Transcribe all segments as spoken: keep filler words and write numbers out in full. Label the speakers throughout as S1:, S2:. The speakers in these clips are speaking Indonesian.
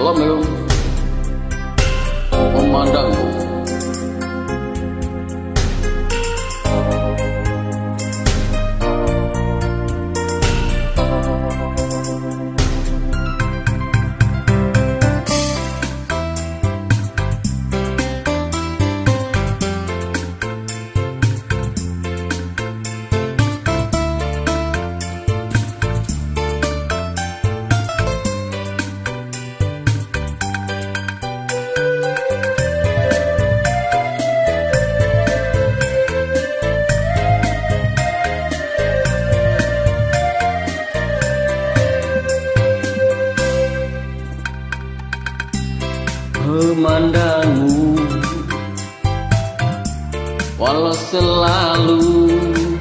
S1: Romeo memandangku. Memandangmu, walau selalu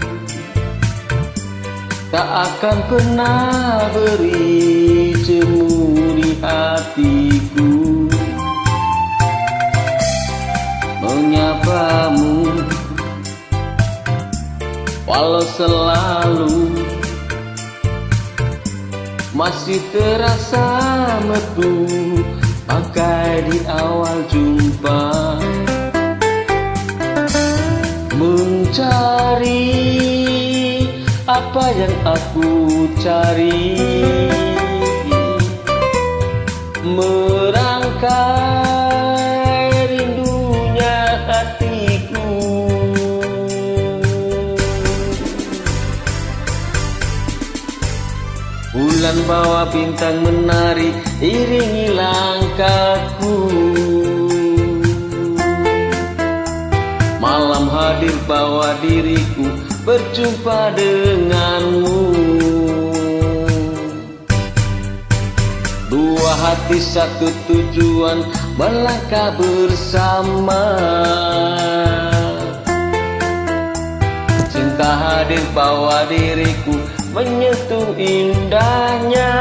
S1: tak akan pernah beri jemu di hatiku. Menyapamu, walau selalu masih terasa merdu pakai di awal jumpa. Mencari apa yang aku cari, merangkai rindunya hatiku. Bulan bawa bintang menari, iringi langkahku. Malam hadir bawa diriku berjumpa denganmu. Dua hati satu tujuan melangkah bersama. Cinta hadir bawa diriku menyentuh indahnya.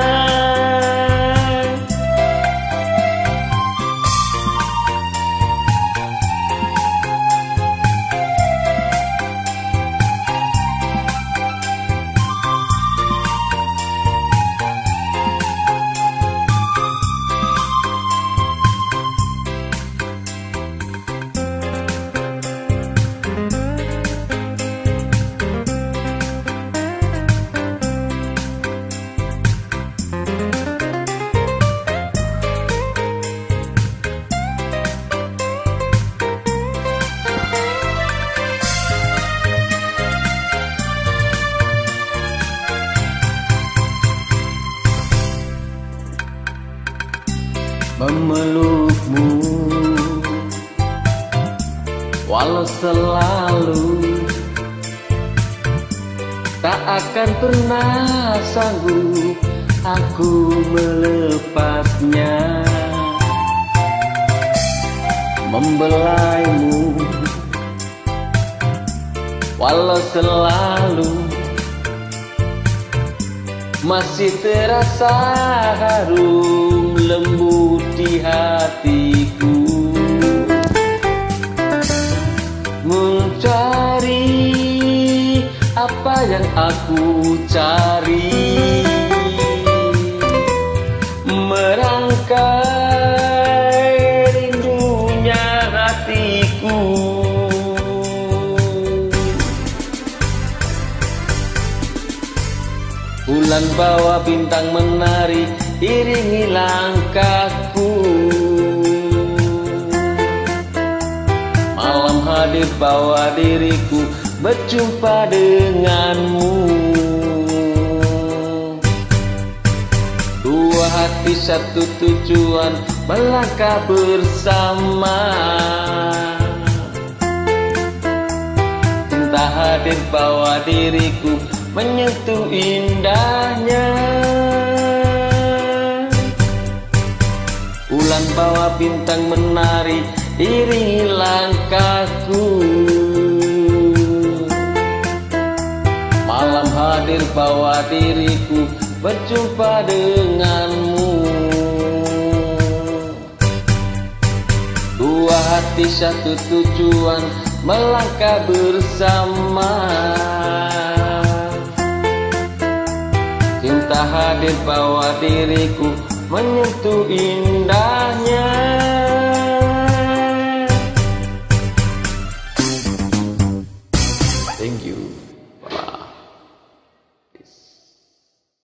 S1: Memelukmu, walau selalu tak akan pernah sanggup aku melepasnya. Membelaimu, walau selalu masih terasa harum lembut di hatiku. Mencari apa yang aku cari, merangkai rindunya hatiku. Bulan bawa bintang menari, iringi langkahku. Malam hadir bawa diriku berjumpa denganmu. Dua hati satu tujuan melangkah bersama. Cinta hadir bawa diriku menyentuh indahnya. Bulan bawa bintang menari, iringi langkahku. Malam hadir bawa diriku berjumpa denganmu. Dua hati satu tujuan melangkah bersama. Cinta hadir bawa diriku menyentuh indah. Thank you.